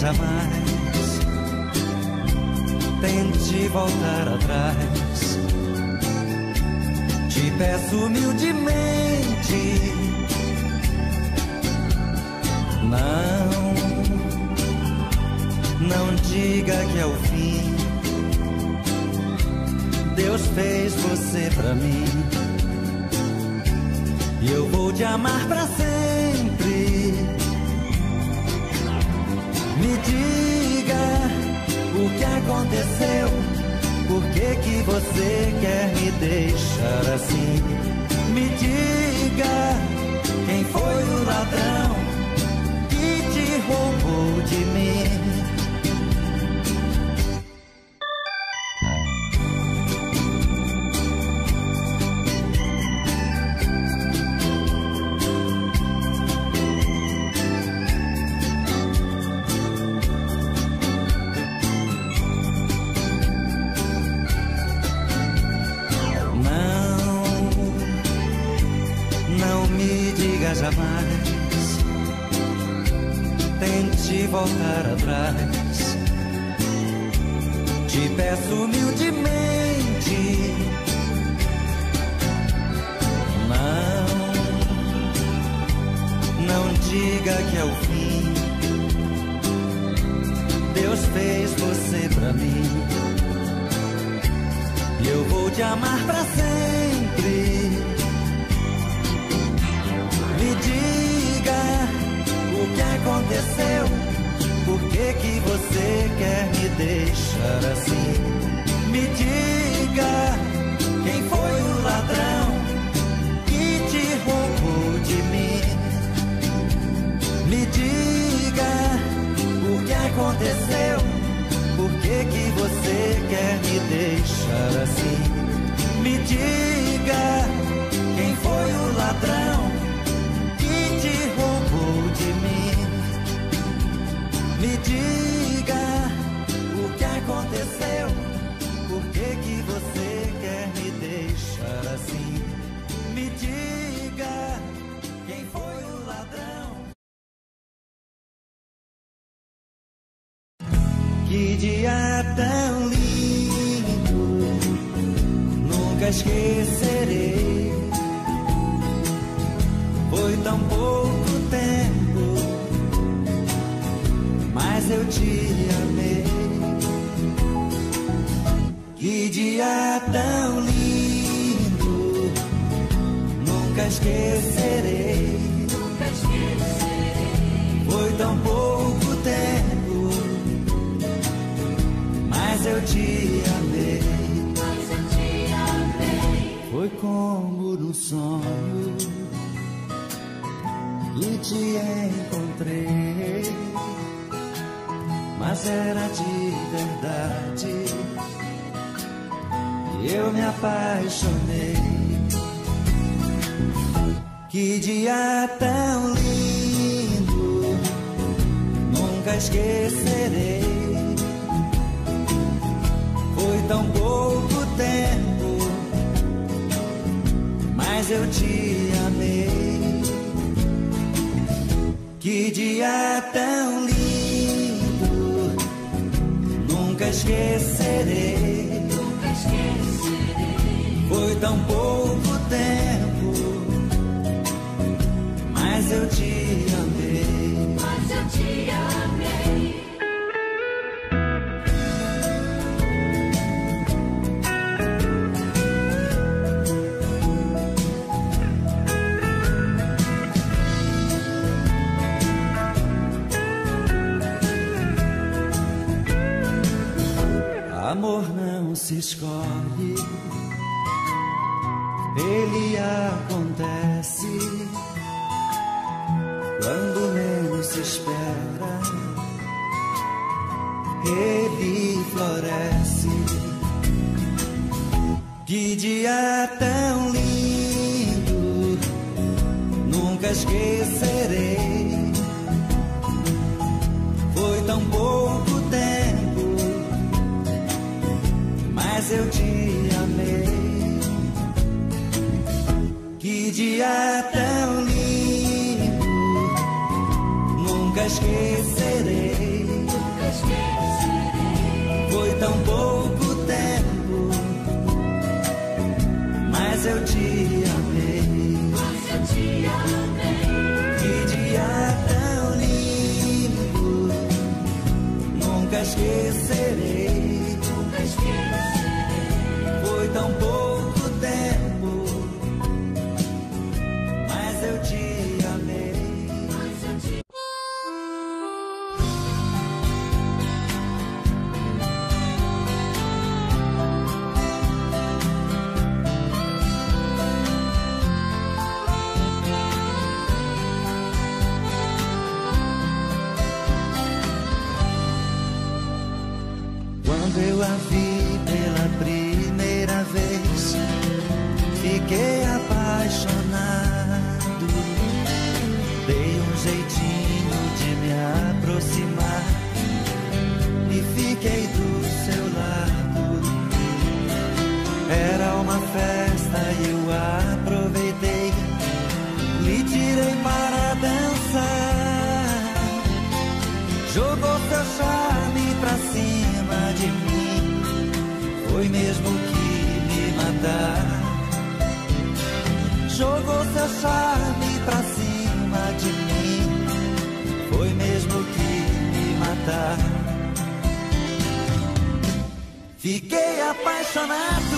jamais tente voltar atrás. Te peço humildemente, não diga que é o fim. Deus fez você pra mim e eu vou te amar pra sempre. Me diga o que aconteceu, por que você quer me deixar assim? Me diga quem foi o ladrão que te roubou de mim. Jamais tente voltar atrás. Te peço humildemente, não diga que é o fim. Deus fez você pra mim e eu vou te amar pra sempre. Me diga o que aconteceu, por que você quer me deixar assim? Me diga quem foi o ladrão que te roubou de mim. Me diga o que aconteceu, por que você quer me deixar assim? Me diga quem foi o ladrão te roubou de mim. Me diga o que aconteceu, por que você quer me deixar assim? Me diga quem foi o ladrão. Que dia tão lindo, nunca esquecerei. Foi tão pouco tempo, mas eu te amei. Que dia tão lindo, nunca esquecerei. Nunca esquecerei. Foi tão pouco tempo, mas eu te amei. Mas eu te amei. Foi como num sonho e te encontrei, mas era de verdade e eu me apaixonei. Que dia tão lindo, nunca esquecerei. Foi tão pouco tempo, mas eu te amei. Que dia tão lindo, nunca esquecerei. Nunca esquecerei. Foi tão pouco tempo, mas eu te amei. Mas eu te amei. Amor não se escolhe, ele acontece quando menos se espera. Ele floresce. Que dia tão lindo, nunca esquecerei. Foi tão pouco tempo, mas eu te amei. Que dia tão lindo, nunca esquecerei. a vi pela primeira vez, fiquei apaixonado. Dei um jeitinho de me aproximar e fiquei do seu lado. Era uma festa e eu aproveitei, lhe tirei para dançar. Jogou seu charme pra cima de mim, foi mesmo que me matar. Jogou seu charme pra cima de mim, foi mesmo que me matar. Fiquei apaixonado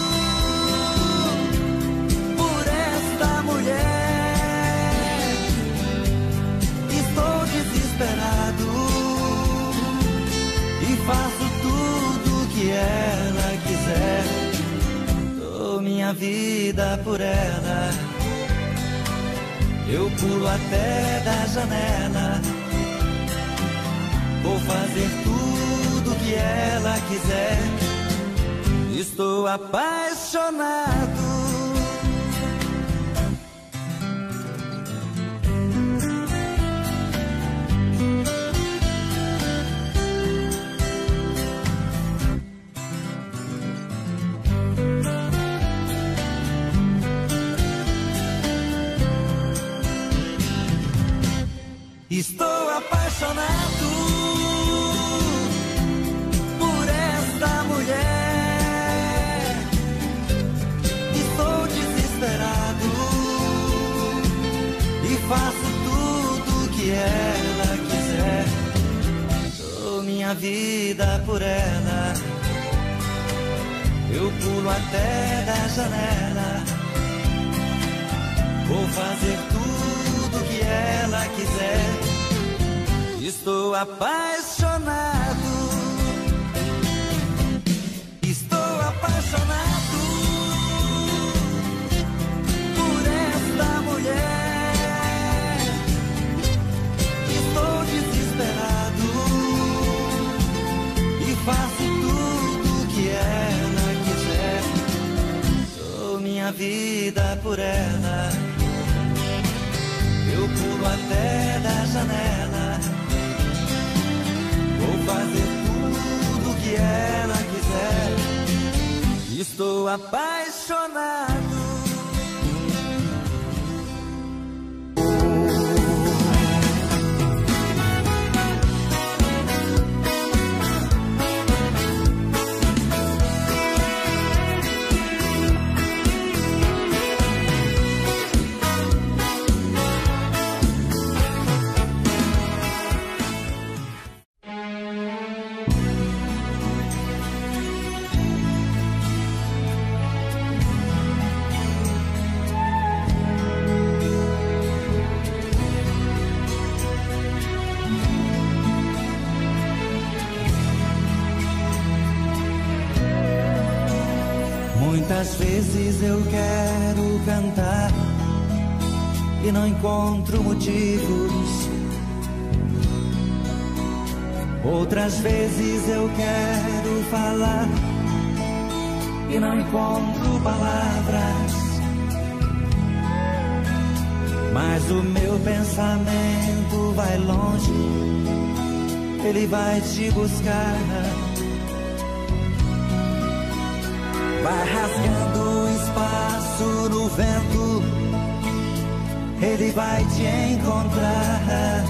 por esta mulher. Estou desesperado e faço tudo que ela quiser. Dou minha vida por ela, eu pulo até da janela. Vou fazer tudo que ela quiser. Estou apaixonado. Estou apaixonado por esta mulher. Estou desesperado e faço tudo que ela quiser. Dou minha vida por ela, eu pulo até da janela. Vou fazer tudo que ela quiser. Estou apaixonado. Estou apaixonado por esta mulher. Estou desesperado e faço tudo que ela quiser. Dou minha vida por ela, eu pulo até da janela. Vou fazer tudo que ela quiser. Estou apaixonado. Muitas vezes eu quero cantar e não encontro motivos. Outras vezes eu quero falar e não encontro palavras. Mas o meu pensamento vai longe, ele vai te buscar. Vai rasgando espaço no vento, ele vai te encontrar.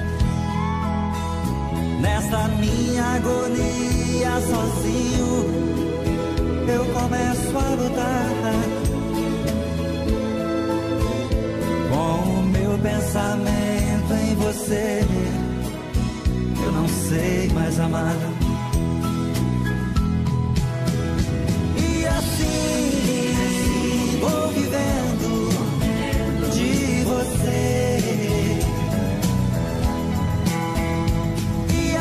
Nessa minha agonia sozinho, eu começo a lutar. Com o meu pensamento em você, eu não sei mais amar. Vou vivendo de você, e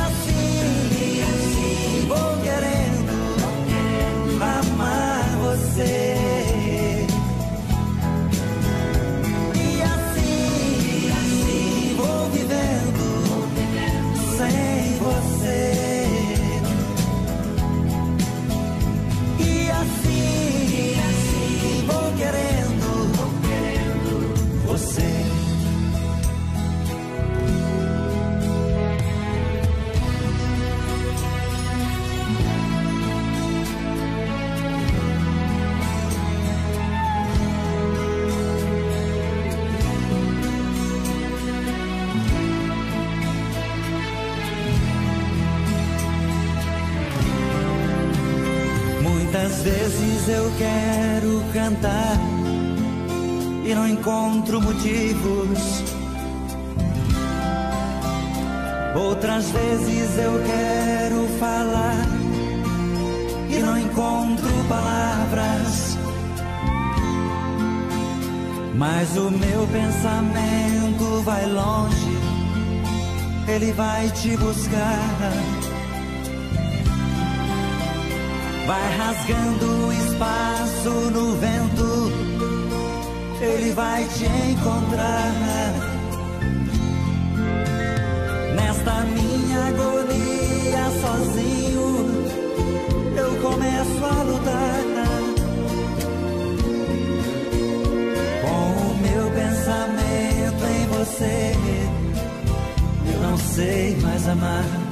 assim vou querendo amar você, e assim vou vivendo sem você. vezes eu quero cantar e não encontro motivos. Outras vezes eu quero falar e não encontro palavras. Mas o meu pensamento vai longe, ele vai te buscar. Vai rasgando espaço no vento, ele vai te encontrar. Nesta minha agonia sozinho, eu começo a lutar. Com o meu pensamento em você, eu não sei mais amar.